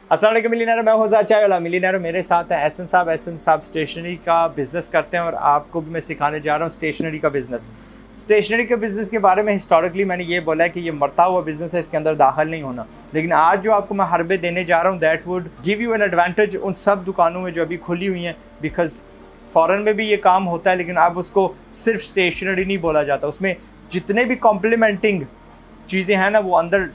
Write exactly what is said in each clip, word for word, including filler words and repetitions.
अस्सलाम वालेकुम मिलियनेयर, मैं हूं ज़ाद चाय वाला मिलियनेयर। मेरे साथ है एहसन साहब। एहसन साहब स्टेशनरी का बिज़नेस करते हैं और आपको भी मैं सिखाने जा रहा हूं स्टेशनरी का बिज़नेस। स्टेशनरी के बिज़नेस के बारे में हिस्टोरिकली मैंने ये बोला है कि ये मरता हुआ बिज़नेस है, इसके अंदर दाखिल नहीं होना। लेकिन आज जो आपको मैं हरबे देने जा रहा हूँ that would give you an advantage उन सब दुकानों में जो अभी खुली हुई हैं, बिकॉज फ़ॉरेन में भी ये काम होता है लेकिन अब उसको सिर्फ स्टेशनरी नहीं बोला जाता। उसमें जितने भी कॉम्प्लीमेंटिंग चीज़ें हैं ना वो अंदर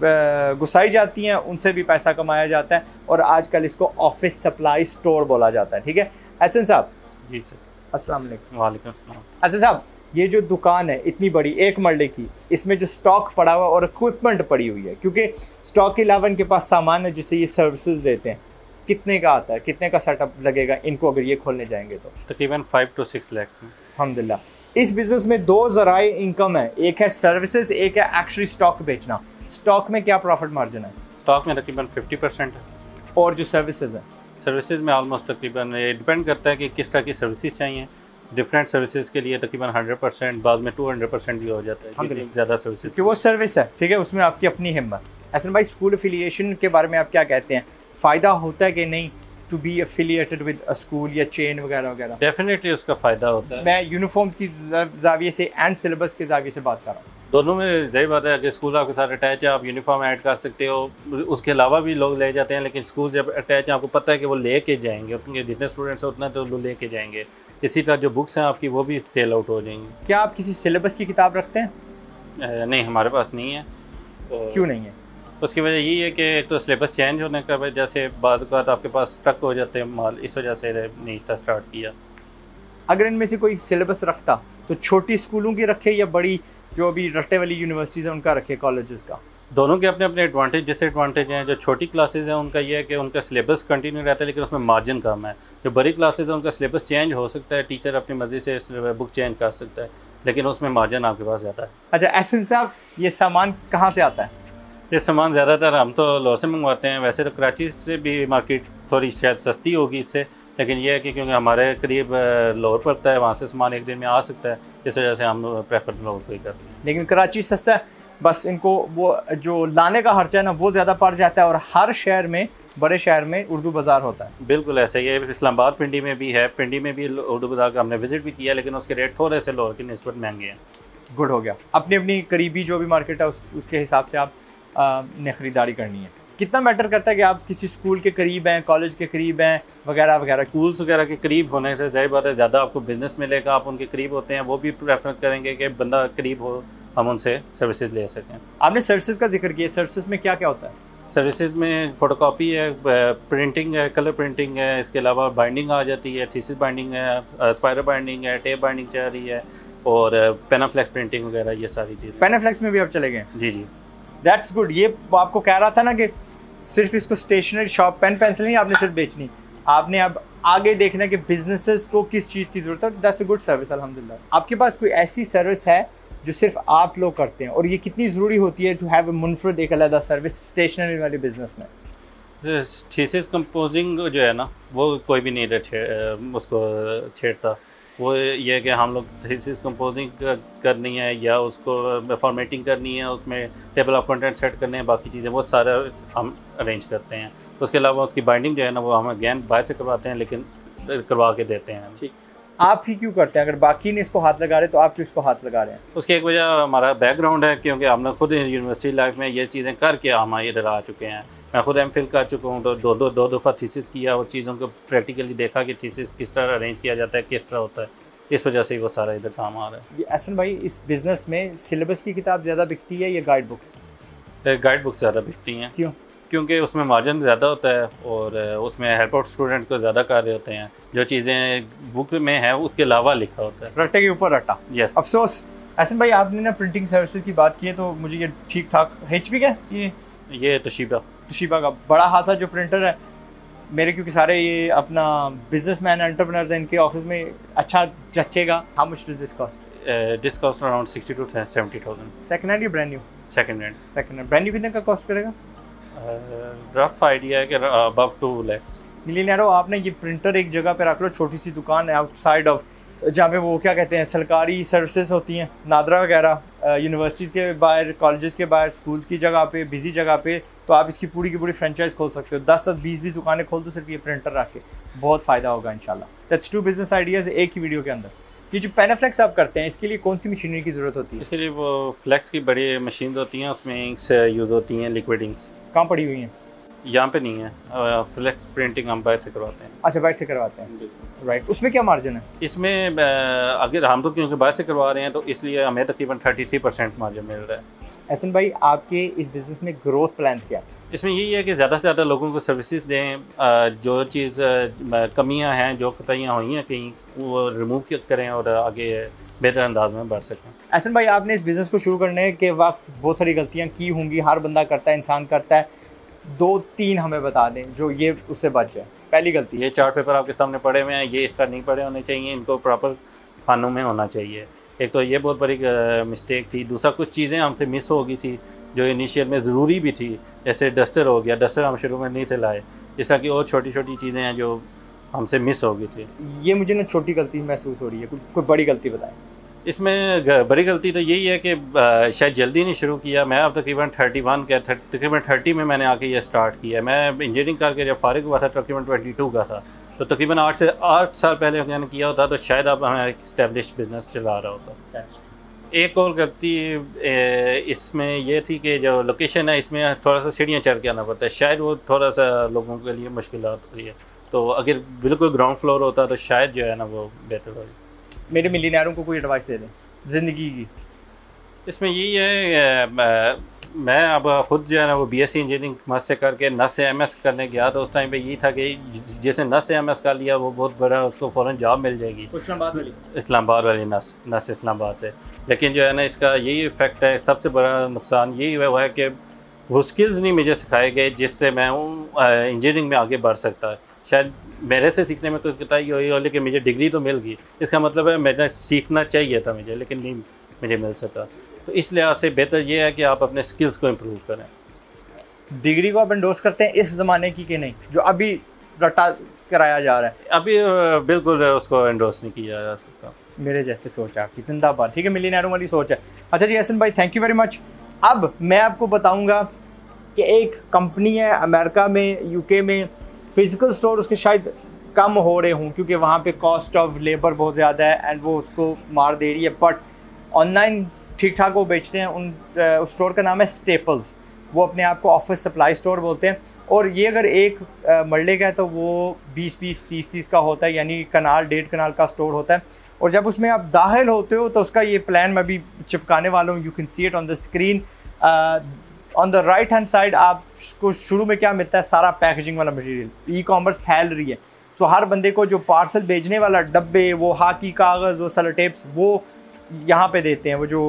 घुसाई जाती हैं, उनसे भी पैसा कमाया जाता है और आजकल इसको ऑफिस सप्लाई स्टोर बोला जाता है। ठीक है एहसन साहब? जी सर। अस्सलाम वालेकुम। वालेकुम अस्सलाम। एहसन साहब, ये जो दुकान है इतनी बड़ी एक मरले की, इसमें जो स्टॉक पड़ा हुआ और इक्विपमेंट पड़ी हुई है, क्योंकि स्टॉक के अलावा इनके पास सामान है जिससे ये सर्विसेज देते हैं, कितने का आता है, कितने का सेटअप लगेगा इनको अगर ये खोलने जाएंगे तो? तकरीबन फाइव टू सिक्स लैक्स में। अल्हम्दुलिल्लाह। इस बिज़नेस में दो ज़राए इनकम है, एक है सर्विसेज, एक है एक्चुअली स्टॉक बेचना। स्टॉक में क्या प्रॉफिट मार्जिन है? स्टॉक में तकरीबन फिफ्टी परसेंट है और जो सर्विसेज है? सर्विसेज में ऑलमोस्ट तकरीबन ये डिपेंड करता है कि किस तरह की सर्विसेज चाहिए। डिफरेंट सर्विसेज के लिए तकरीबन हंड्रेड परसेंट, बाद में टू हंड्रेड परसेंट भी हो जाता है ज़्यादा सर्विसेज, क्योंकि वो सर्विस है। ठीक है, उसमें आपकी अपनी हिम्मत। एहसन भाई, स्कूल एफिलिएशन के बारे में आप क्या कहते हैं? फ़ायदा होता है कि नहीं to be affiliated with a school या चेन वगैरह वगैरह? डेफिनेटली उसका फ़ायदा होता है। मैं यूनिफॉर्म्स की जाविये से एंड सिलेबस के जाविये से बात कर रहा हूँ। दोनों में सही बात है कि स्कूल आपके साथ अटैच है, आप यूनिफॉर्म ऐड कर सकते हो, उसके अलावा भी लोग ले जाते हैं, लेकिन स्कूल जब अटैच है आपको पता है कि वो लेके जाएंगे, उनके जितने स्टूडेंट्स हैं उतना तो वो लेके जाएंगे। इसी तरह जो बुक्स हैं आपकी वो भी सेल आउट हो जाएंगी। क्या आप किसी सिलेबस की किताब रखते हैं? आ, नहीं, हमारे पास नहीं है। तो क्यों नहीं है? उसकी वजह यही है कि एक तो सिलेबस चेंज होने का वजह से बाद बात आपके पास स्टक हो जाते हैं माल, इस वजह से नहीं स्टार्ट किया। अगर इनमें से कोई सिलेबस रखता तो छोटी स्कूलों की रखे या बड़ी जो अभी रट्टे वाली यूनिवर्सिटीज़ हैं उनका रखे, कॉलेजेस का? दोनों के अपने अपने एडवांटेज डिसएडवांटेज हैं। जो छोटी क्लासेज हैं उनका ये है कि उनका सिलेबस कंटिन्यू रहता है लेकिन उसमें मार्जिन कम है। जो बड़ी क्लासेज हैं उनका सिलेबस चेंज हो सकता है, टीचर अपनी मर्ज़ी से बुक चेंज कर सकता है, लेकिन उसमें मार्जिन आपके पास ज़्यादा है। अच्छा एहसन साहब, ये सामान कहाँ से आता है? ये सामान ज़्यादातर हम तो लाहौर से मंगवाते हैं। वैसे तो कराची से भी मार्केट थोड़ी शायद सस्ती होगी इससे, लेकिन यह है कि क्योंकि हमारे करीब लाहौर पड़ता है, वहाँ से सामान एक दिन में आ सकता है, इस वजह से हम प्रेफर लाहौर को ही करते हैं। लेकिन कराची सस्ता है, बस इनको वो जो लाने का खर्चा है ना वो ज़्यादा पड़ जाता है। और हर शहर में, बड़े शहर में उर्दू बाज़ार होता है। बिल्कुल ऐसा ही है। इस्लामाबाद पिंडी में भी है, पिंडी में भी उर्दू बाज़ार का हमने विज़िट भी किया, लेकिन उसके रेट थोड़े से लाहौर की निस्बत महंगे हैं। गुड हो गया। अपनी अपनी करीबी जो भी मार्केट है उस, उसके हिसाब से आप आ, ने ख़रीदारी करनी है। कितना मैटर करता है कि आप किसी स्कूल के करीब हैं, कॉलेज के करीब हैं वगैरह वगैरह? स्कूल्स वगैरह के करीब होने से जाहिर बात है ज़्यादा आपको बिजनेस मिलेगा। आप उनके करीब होते हैं, वो भी प्रेफर करेंगे कि बंदा करीब हो, हम उनसे सर्विसेज ले सकें। आपने सर्विसेज का जिक्र किया, सर्विसेज में क्या क्या होता है? सर्विसेज में फ़ोटोकॉपी है, प्रिंटिंग है, कलर प्रिंटिंग है, इसके अलावा बाइंडिंग आ जाती है, थीसिस बाइंडिंग है, स्पाइरल बाइंडिंग है, टेप बाइंडिंग चल रही है और पेनाफ्लेक्स प्रिंटिंग वगैरह, ये सारी चीज़ें। पेनाफ्लेक्स में भी आप चले गए? जी जी, दैट्स गुड। ये आपको कह रहा था ना कि सिर्फ इसको स्टेशनरी शॉप, पेन पेंसिल नहीं आपने सिर्फ बेचनी, आपने अब आगे देखना कि बिजनेसेस को किस चीज़ की ज़रूरत है। दैट्स अ गुड सर्विस अल्हम्दुलिल्लाह। आपके पास कोई ऐसी सर्विस है जो सिर्फ आप लोग करते हैं, और ये कितनी ज़रूरी होती है टू हैव अ मुनफरद एक अलग सर्विस स्टेशनरी वाले बिजनेस में? थीसिस कंपोजिंग जो है ना वो कोई भी नहीं छे, उसको छेड़ता। वो ये है कि हम लोग थीसिस कंपोजिंग करनी है या उसको फॉर्मेटिंग करनी है, उसमें टेबल ऑफ कंटेंट सेट करने हैं, बाकी चीज़ें वो सारा हम अरेंज करते हैं। उसके अलावा उसकी बाइंडिंग जो है ना वो हम अगैन बाहर से करवाते हैं, लेकिन करवा के देते हैं। ठीक, आप ही क्यों करते हैं? अगर बाकी ने इसको हाथ लगा रहे तो आप क्यों इसको हाथ लगा रहे हैं? उसकी एक वजह हमारा बैकग्राउंड है, क्योंकि हमने खुद यूनिवर्सिटी लाइफ में ये चीज़ें करके हम इधर आ चुके हैं। मैं खुद एम फिल कर चुका हूँ, तो दो दो दो दफ़ा थीसिस किया और चीज़ों को प्रैक्टिकली देखा कि थीसिस किस तरह अरेंज किया जाता है, किस तरह होता है, इस वजह से वो सारा इधर काम आ रहा है। ये एहसन भाई, इस बिज़नेस में सिलेबस की किताब ज़्यादा बिकती है या गाइड बुक्स? गाइड बुक्स ज़्यादा बिकती हैं। क्यों? क्योंकि उसमें मार्जिन ज़्यादा होता है और उसमें हेल्प आउट स्टूडेंट को ज़्यादा कार्य होते हैं। जो चीज़ें बुक में है उसके अलावा लिखा होता है, रट्टे के ऊपर रट्टा। यस। अफसोस एहसन भाई, आपने ना प्रिंटिंग सर्विसेज की बात की है तो मुझे ये ठीक ठाक एच पी का ये ये तोशिबा तोशिबा का बड़ा खासा जो प्रिंटर है मेरे, क्योंकि सारे ये अपना बिजनेसमैन एंटरप्रेन्योर्स हैं, इनके ऑफिस में अच्छा जचेगा। How much does this cost? This cost around sixty to seventy thousand. Second hand या brand new? Second hand. Second hand. Brand new कितने का कॉस्ट करेगा? रफ आइडिया है कि अबव टू लैक्स। मिलियनेरो, आपने ये प्रिंटर एक जगह पे रख लो, छोटी सी दुकान है आउटसाइड ऑफ, जहाँ पे वो क्या कहते हैं सरकारी सर्विसेज होती हैं, नादरा वगैरह, यूनिवर्सिटीज़ के बाहर, कॉलेजेस के बाहर, स्कूल्स की जगह पे, बिजी जगह पे, तो आप इसकी पूरी की पूरी फ्रेंचाइज खोल सकते हो। दस दस बीस बीस दुकानें खोल दो सिर्फ ये प्रिंटर रख के, बहुत फ़ायदा होगा इंशाल्लाह। दैट्स टू बिजनेस आइडियाज़ एक ही वीडियो के अंदर। ये जो पेनाफ्लेक्स आप करते हैं, इसके लिए कौन सी मशीनरी की ज़रूरत होती है? इसके लिए वो फ्लेक्स की बड़ी मशीन होती हैं, उसमें इंक्स यूज़ होती हैं, लिक्विड इंक्स। कहाँ पड़ी हुई हैं? यहाँ पे नहीं है, फ्लेक्स प्रिंटिंग हम बाहर से करवाते हैं। अच्छा, बाहर से करवाते हैं, राइट। उसमें क्या मार्जिन है? इसमें अगर हम तो क्योंकि बाहर से करवा रहे हैं तो इसलिए हमें तकरीबन थर्टी थ्री परसेंट मार्जिन मिल रहा है। एहसन भाई, आपके इस बिज़नेस में ग्रोथ प्लान्स क्या है? इसमें यही है कि ज़्यादा से ज़्यादा लोगों को सर्विसेज दें, जो चीज़ कमियां हैं, जो कताइयाँ हुई हैं कहीं, वो रिमूव करें और आगे बेहतर अंदाज में बढ़ सकें। एहसन भाई, आपने इस बिज़नेस को शुरू करने के वक्त बहुत सारी गलतियाँ की होंगी, हर बंदा करता है, इंसान करता है। दो तीन हमें बता दें जो ये उससे बच जाए। पहली गलती, ये चार्ट पेपर आपके सामने पड़े हुए हैं, ये इस तरह नहीं पड़े होने चाहिए, इनको प्रॉपर खानों में होना चाहिए। एक तो ये बहुत बड़ी मिस्टेक थी। दूसरा, कुछ चीज़ें हमसे मिस हो गई थी जो इनिशियल में ज़रूरी भी थी, जैसे डस्टर हो गया, डस्टर हम शुरू में नहीं थे लाए, इस तरह की और छोटी छोटी चीज़ें हैं जो हमसे मिस हो गई थी। ये मुझे ना छोटी गलती महसूस हो रही है, कोई बड़ी गलती बताएं। इसमें बड़ी गलती तो यही है कि शायद जल्दी नहीं शुरू किया। मैं अब तकरीबन थर्टी वन का तकरीबन थर्टी में मैंने आके ये स्टार्ट किया। मैं इंजीनियरिंग करके जब फारिग हुआ था तकरीबन ट्वेंटी टू का था, तो तकरीबन आठ से आठ साल पहले मैंने किया होता तो शायद अब हमें एक इस्टेब्लिश बिजनेस चला रहा होता। एक और गलती इसमें यह थी कि जो लोकेशन है इसमें थोड़ा सा सीढ़ियाँ चढ़ के आना पड़ता है, शायद वो थोड़ा सा लोगों के लिए मुश्किल होती है। तो अगर बिल्कुल ग्राउंड फ्लोर होता तो शायद जो है ना वो बेहतर होगी। मेरे मिलियनेयरों को कोई एडवाइस दे दें ज़िंदगी की। इसमें यही है, मैं अब खुद जो है ना वो बीएससी इंजीनियरिंग मस्त से करके नस से एमएस करने गया, तो उस टाइम पे यही था कि जैसे नस से एमएस कर लिया वो बहुत बड़ा, उसको फ़ौरन जॉब मिल जाएगी इस्लामाबाद वाली इस्लामाबाद वाली नस नस इस्लामाबाद से। लेकिन जो है ना इसका यही इफ़ेक्ट है, सबसे बड़ा नुकसान यही हुआ है कि वो स्किल्स नहीं मुझे सिखाए गए जिससे मैं इंजीनियरिंग में आगे बढ़ सकता है। शायद मेरे से सीखने में कोई कताई हुई हो, लेकिन मुझे डिग्री तो मिल गई, इसका मतलब है मैंने सीखना चाहिए था मुझे, लेकिन नहीं मुझे मिल सका। तो इस लिहाज से बेहतर ये है कि आप अपने स्किल्स को इम्प्रूव करें। डिग्री को आप एंडोर्स करते हैं इस ज़माने की कि नहीं, जो अभी रटा कराया जा रहा है? अभी बिल्कुल उसको एंडोर्स नहीं किया जा सकता। मेरे जैसे सोच है आपकी, जिंदाबाद। ठीक है, मिलियनेयरों वाली सोच है। अच्छा जी एहसन भाई, थैंक यू वेरी मच। अब मैं आपको बताऊंगा कि एक कंपनी है अमेरिका में, यूके में, फिज़िकल स्टोर उसके शायद कम हो रहे हों क्योंकि वहाँ पे कॉस्ट ऑफ लेबर बहुत ज़्यादा है एंड वो उसको मार दे रही है, बट ऑनलाइन ठीक ठाक वो बेचते हैं। उन उस स्टोर का नाम है स्टेपल्स। वो अपने आप को ऑफिस सप्लाई स्टोर बोलते हैं, और ये अगर एक मरले का है तो वो बीस बीस तीस तीस का होता है, यानी कनाल डेढ़ कनाल का स्टोर होता है। और जब उसमें आप दाखिल होते हो तो उसका ये प्लान मैं भी चिपकाने वाला हूँ, you can see it on the screen. On the right hand side आपको शुरू में क्या मिलता है, सारा पैकेजिंग वाला मटेरियल। ई कॉमर्स फैल रही है, सो हर बंदे को जो पार्सल भेजने वाला डब्बे, वो हाकी कागज़, वो सेलो टेप्स, वो यहाँ पे देते हैं, वो जो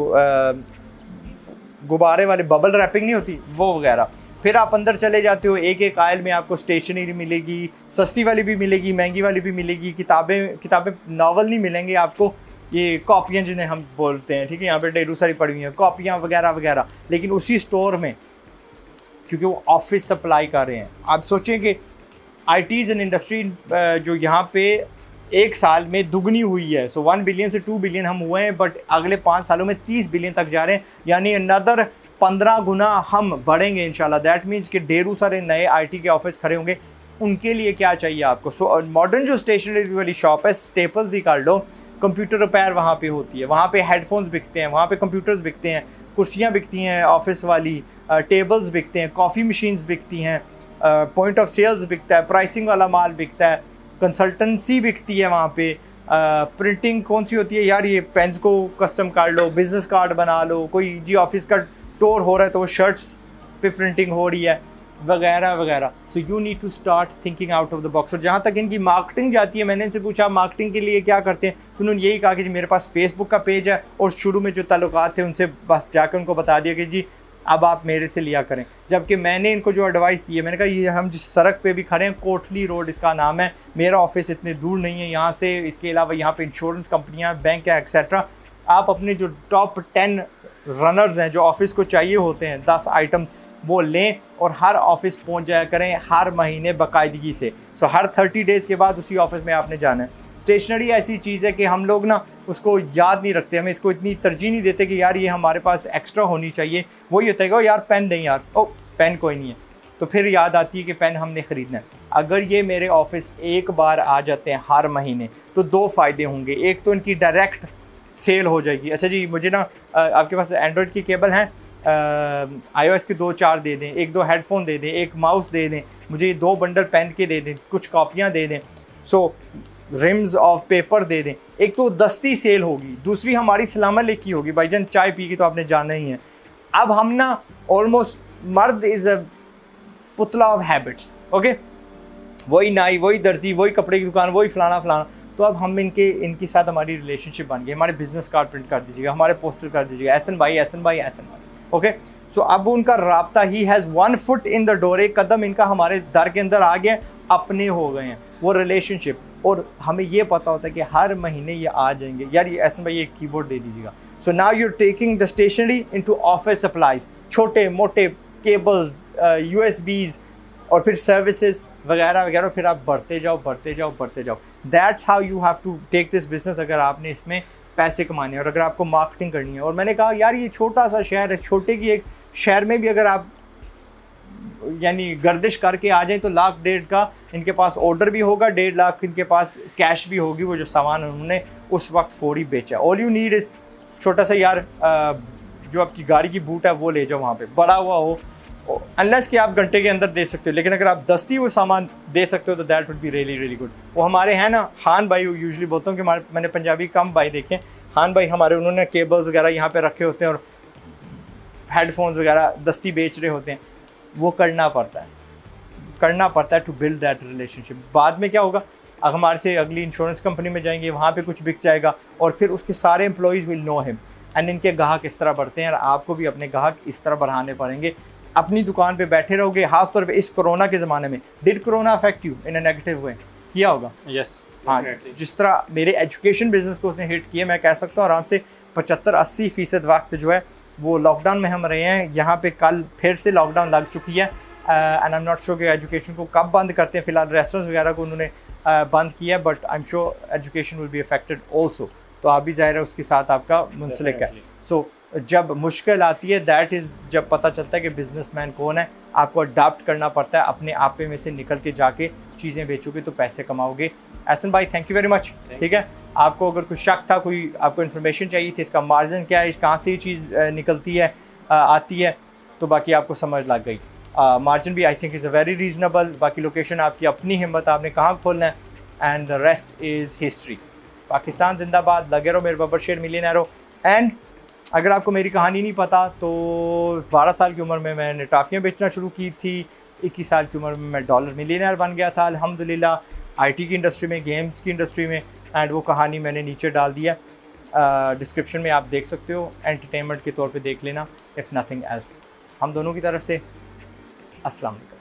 गुब्बारे वाले बबल रैपिंग नहीं होती वो वगैरह। फिर आप अंदर चले जाते हो, एक एक आयल में आपको स्टेशनरी मिलेगी, सस्ती वाली भी मिलेगी, महंगी वाली भी मिलेगी। किताबें किताबें नावल नहीं मिलेंगे आपको, ये कॉपियाँ जिन्हें हम बोलते हैं, ठीक है, यहाँ पे ढेरों सारी पड़ी हुई हैं कॉपियाँ वगैरह वगैरह। लेकिन उसी स्टोर में, क्योंकि वो ऑफिस सप्लाई कर रहे हैं। आप सोचें कि आई टीज़ एंड इंडस्ट्री जो यहाँ पे एक साल में दुगनी हुई है, सो वन बिलियन से टू बिलियन हम हुए हैं, बट अगले पाँच सालों में तीस बिलियन तक जा रहे हैं, यानी अनदर पंद्रह गुना हम बढ़ेंगे इंशाल्लाह। दैट मीन्स कि ढेरों सारे नए आईटी के ऑफिस खड़े होंगे। उनके लिए क्या चाहिए आपको? सो मॉडर्न जो स्टेशनरी वाली शॉप है, स्टेपल्स ही कर लो, कंप्यूटर रिपेयर वहाँ पे होती है, वहाँ पे हेडफोन्स बिकते हैं, वहाँ पे कंप्यूटर्स बिकते हैं, कुर्सियाँ बिकती हैं ऑफिस वाली, टेबल्स बिकते हैं, कॉफ़ी मशीन्स बिकती हैं, पॉइंट ऑफ सेल्स बिकता है, प्राइसिंग वाला माल बिकता है, कंसल्टेंसी बिकती है वहाँ पे, प्रिंटिंग कौन सी होती है यार, ये पेन्स को कस्टम कर लो, बिजनेस कार्ड बना लो, कोई जी ऑफिस का टूर हो रहा है तो वो शर्ट्स पे प्रिंटिंग हो रही है, वगैरह वगैरह। So you need to start thinking out of the box. और जहाँ तक इनकी मार्केटिंग जाती है, मैंने इनसे पूछा मार्केटिंग के लिए क्या करते हैं, तो उन्होंने यही कहा कि जी मेरे पास फेसबुक का पेज है, और शुरू में जो ताल्लुकात थे उनसे बस जाकर उनको बता दिया कि जी अब आप मेरे से लिया करें। जबकि मैंने इनको जो एडवाइस दी है, मैंने कहा ये हम जिस सड़क पे भी खड़े हैं, कोटली रोड इसका नाम है, मेरा ऑफिस इतने दूर नहीं है यहाँ से, इसके अलावा यहाँ पे इंश्योरेंस कंपनियाँ, बैंक है, एक्सेट्रा। आप अपने जो टॉप टेन रनर्स हैं जो ऑफिस को चाहिए होते हैं, दस आइटम्स, वो लें और हर ऑफिस पहुंच जाया करें हर महीने बाकायदगी से। सो हर थर्टी डेज़ के बाद उसी ऑफिस में आपने जाना है। स्टेशनरी ऐसी चीज़ है कि हम लोग ना उसको याद नहीं रखते, हमें इसको इतनी तरजीह नहीं देते कि यार ये हमारे पास एक्स्ट्रा होनी चाहिए। वही होता है कि ओ यार पेन नहीं यार, ओ पेन कोई नहीं है, तो फिर याद आती है कि पेन हमने ख़रीदना है। अगर ये मेरे ऑफिस एक बार आ जाते हैं हर महीने तो दो फ़ायदे होंगे। एक तो इनकी डायरेक्ट सेल हो जाएगी। अच्छा जी मुझे ना आपके पास एंड्रॉयड की केबल है, आईओएस के दो चार दे दें, एक दो हेडफोन दे दें, एक माउस दे दें, मुझे ये दो बंडल पेन के दे दें, कुछ कॉपियाँ दे दें, सो रिम्स ऑफ पेपर दे दें। एक तो दस्ती सेल होगी, दूसरी हमारी सलामा लिखी होगी। भाईजान चाय पी के तो आपने जाना ही है। अब हम ना ऑलमोस्ट मर्द इज़ अ पुतला ऑफ हैबिट्स, ओके, वही नाई, वही दर्जी, वही कपड़े की दुकान, वही फलाना फलाना। तो अब हम इनके इनके साथ हमारी रिलेशनशिप बन गई। हमारे बिजनेस कार्ड प्रिंट कर दीजिएगा, हमारे पोस्टर कर दीजिएगा, एहसन भाई एहसन भाई एहसन भाई, ओके। सो अब उनका राब्ता, he has one foot in the door, एक कदम इनका हमारे दर के अंदर आ गया, अपने हो गए हैं वो रिलेशनशिप। और हमें ये पता होता है कि हर महीने ये आ जाएंगे, यार ये एहसन भाई एक कीबोर्ड दे दीजिएगा। So now you are taking the stationery into office supplies, छोटे मोटे केबल्स, यूएसबीज और फिर सर्विसेज वगैरह वगैरह, फिर आप बढ़ते जाओ बढ़ते जाओ बढ़ते जाओ। That's how you have to take this business अगर आपने इसमें पैसे कमाने हैं और अगर आपको मार्केटिंग करनी है। और मैंने कहा यार ये छोटा सा शहर है, छोटे की एक शहर में भी अगर आप यानी गर्दिश करके आ जाएं तो लाख डेढ़ का इनके पास ऑर्डर भी होगा, डेढ़ लाख इनके पास कैश भी होगी, वो जो सामान उन्होंने उस वक्त फौरी बेचा। ऑल यू नीड इज़ छोटा सा यार जो आपकी गाड़ी की बूट है वो ले जाओ वहाँ पे, बड़ा हुआ हो, अनलेस कि आप घंटे के अंदर दे सकते हो, लेकिन अगर आप दस्ती वो सामान दे सकते हो तो that would be really really good. वो हमारे हैं ना खान भाई, यूजुअली बोलता हूँ कि हमारे, मैंने पंजाबी कम भाई देखे, खान भाई हमारे, उन्होंने केबल्स वगैरह यहाँ पे रखे होते हैं और हेडफोन्स वगैरह दस्ती बेच रहे होते हैं। वो करना पड़ता है, करना पड़ता है टू बिल्ड दैट रिलेशनशिप। बाद में क्या होगा, अगर हमारे से अगली इंश्योरेंस कंपनी में जाएंगे, वहाँ पे कुछ बिक जाएगा और फिर उसके सारे employees will know him and इनके ग्राहक इस तरह बढ़ते हैं और आपको भी अपने ग्राहक इस तरह बढ़ाने पड़ेंगे। अपनी दुकान पे बैठे रहोगे, खास तौर पे इस कोरोना के ज़माने में। Did corona affect you in a negative way? किया होगा। यस, हाँ, जिस तरह मेरे एजुकेशन बिजनेस को उसने हिट किया, मैं कह सकता हूँ आराम से पचहत्तर अस्सी फीसद वक्त जो है वो लॉकडाउन में हम रहे हैं। यहाँ पे कल फिर से लॉकडाउन लग चुकी है and I am not sure कि एजुकेशन को कब बंद करते हैं। फिलहाल रेस्टोरेंट्स वगैरह को उन्होंने uh, बंद किया, but I am sure education will be affected also. तो आप भी ज़ाहिर है उसके साथ आपका मुंसलिक है। सो so, जब मुश्किल आती है दैट इज़ जब पता चलता है कि बिजनेसमैन कौन है। आपको अडाप्ट करना पड़ता है, अपने आपे में से निकल के जाके चीज़ें बेचोगे तो पैसे कमाओगे। एहसन भाई थैंक यू वेरी मच। ठीक है, आपको अगर कुछ शक था, कोई आपको इन्फॉर्मेशन चाहिए थी, इसका मार्जिन क्या है, कहाँ से ये चीज़ निकलती है आती है, तो बाकी आपको समझ लग गई। मार्जिन भी I think is a very reasonable. बाकी लोकेशन आपकी अपनी हिम्मत, आपने कहाँ खोलना है, and the rest is history. Pakistan जिंदाबाद, लगे रहो मेरे बब्बर शेर मिलियनेरो। एंड अगर आपको मेरी कहानी नहीं पता तो बारह साल की उम्र में मैंने टॉफ़ियाँ बेचना शुरू की थी, इक्कीस साल की उम्र में मैं डॉलर मिलियनर बन गया था अल्हम्दुलिल्लाह, आईटी की इंडस्ट्री में, गेम्स की इंडस्ट्री में। एंड वो कहानी मैंने नीचे डाल दिया, डिस्क्रिप्शन में आप देख सकते हो, एंटरटेनमेंट के तौर पे देख लेना, इफ़ नथिंग एल्स। हम दोनों की तरफ से अस्सलाम वालेकुम।